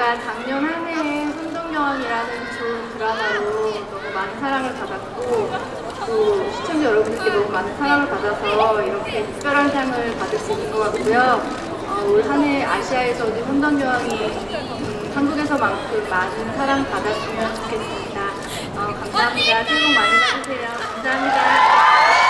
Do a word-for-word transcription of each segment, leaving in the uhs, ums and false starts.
제가 작년 한 해에 혼동여왕이라는 좋은 드라마로 너무 많은 사랑을 받았고 또 시청자 여러분들께 너무 많은 사랑을 받아서 이렇게 특별한 상을 받을 수 있는 것 같고요. 어, 올 한 해 아시아에서도 혼동여왕이 음, 한국에서만큼 많은 사랑 받았으면 좋겠습니다. 어, 감사합니다. 새해 복 많이 받으세요. 감사합니다.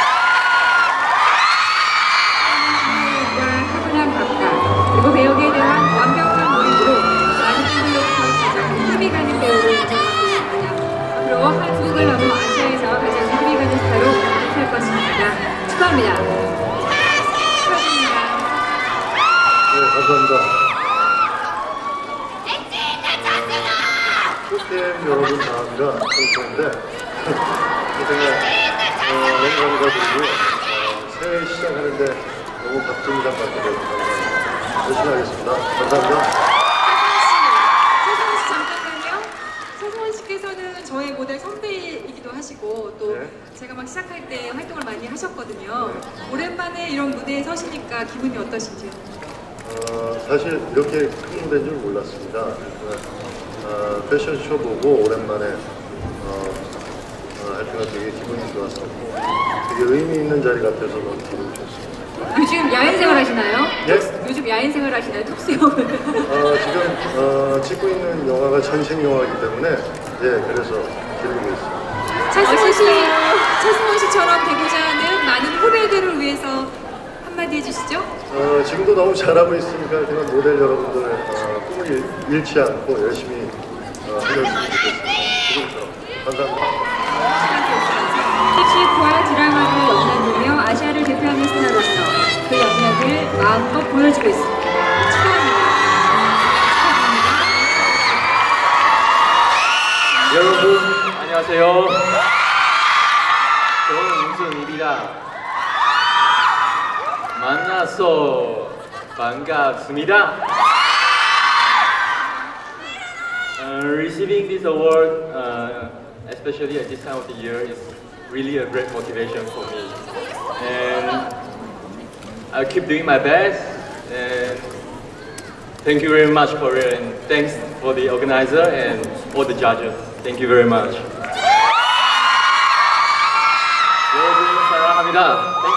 타고난 감각, 그리고 배우에 대한 완벽한 몰입으로 많은 분들로부터 가장 힘이 가는 배우로 인정받고 있습니다. 앞으로 한국을 넘어 아시아에서 가장 힘이 가는 스타로 살 것입니다. 축하합니다. 축하드립니다. 네, 감사합니다. 포켓 여러분 감사합니다. 그런데 제가 영광과 들고 새해 시작하는데 너무 값진 장 받게 되고 감사합니다. 열심히 하겠습니다. 감사합니다. 최성원 씨 잠깐만요. 최성원 씨께서는 저의 모델 선배이기도 하시고 또 네. 제가 막 시작할 때 활동을 많이 하셨거든요. 네. 오랜만에 이런 무대에 서시니까 기분이 어떠신지요? 어, 사실 이렇게 큰 무대인 줄 몰랐습니다. 어, 패션쇼 보고 오랜만에 어, 어, 할 때가 되게 기분이 좋았었고 되게 의미 있는 자리 같아서 너무 기분이 좋습니다. 요즘 야인생활 하시나요? 예? 요즘 야인생활 하시나요? 톡수영을? 어, 지금 어, 찍고 있는 영화가 전생 영화이기 때문에 예, 그래서 기르고 있습니다. 차승원 씨, 차승원 씨처럼 되고자 하는 많은 후배들을 위해서 한마디 해주시죠? 어, 지금도 너무 잘하고 있으니까 제가 모델 여러분들의 어, 꿈을 잃, 잃지 않고 열심히 어, 하셨으면 좋겠습니다. 지금처럼. 감사합니다. 섹시과 드라마를 연단되며 아시아를 대표하는 스타로서 그 영역을 마음껏 보여주고 있습니다. 축하합니다. 축하합니다. 여러분 안녕하세요. 저는 윤순입니다. 만나서 반갑습니다. Uh, receiving this award, uh, especially at this time of the year, is really a great motivation for me. And I'll keep doing my best. And thank you very much for it. And thanks for the organizer and all the judges. Thank you very much. 여러분 사랑합니다.